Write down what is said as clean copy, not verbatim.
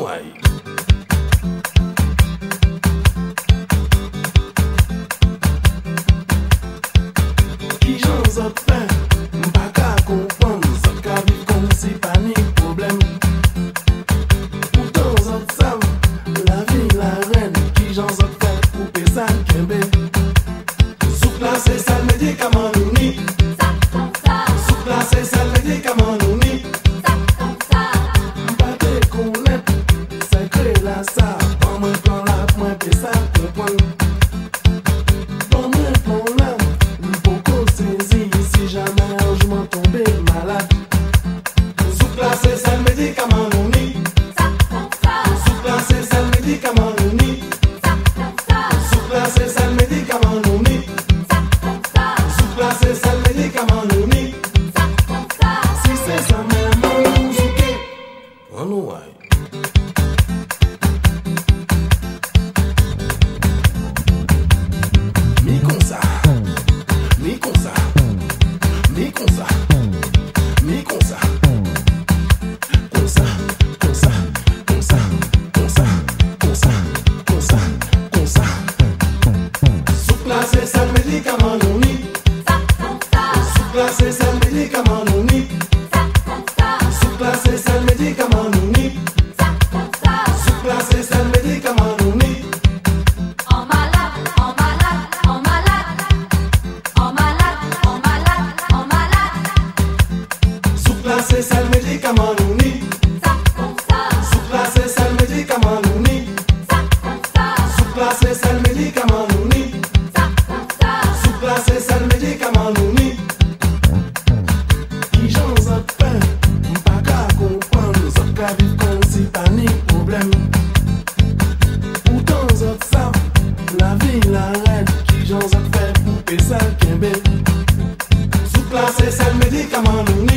Anouaï. Qui j'en ai fait, m'pas qu'à comprendre, ça qu'à vivre comme si pas ni problème. Pourtant, ça savent, la vie, la reine, qui j'en ai fait, couper ça, kembe. Sous place, ça le médicament, nous ni. Sous place, ça le médicament, nous ni. M'pas te connaître, c'est que la ça, pas moins plan là, moins pé ça, comprendre. Pas moins plan là, m'poko saisi, si jamais un jour m'en tomber malade. Sous place, ça le médicament, nous ni. Sous place, ça le médicament, nous ni. Sous place, ça le médicament, nous ni. Sous place, ça le médicament, nous ni. Si c'est ça même, on nous souke. On nous aille. Mi comme ça, mi comme ça, mi comme ça, mi comme ça, comme ça, comme ça, comme ça, comme ça, comme ça, comme ça, comme ça. Sous place, ça le médicament, nous ni. Sous place, ça le médicament, nous ni. Sous place, ça le médicament, nous ni. Sous place, ça le médicament, nous ni. En malade, en malade, en malade. En malade, en malade, en malade. Sous place, ça le médicament, nous ni. Sous place, ça le médicament, nous ni. Sous place, ça le médicament, nous ni. Sous place, ça le médicament, nous ni. Qui j'en ai fait, m'pas qu'à comprendre, ça qu'à vivre comme si pas ni problème. Pourtant, ça savent, la vie, la reine, qui j'en ai fait, couper ça, kembe. Sous place, ça le médicament, nous ni.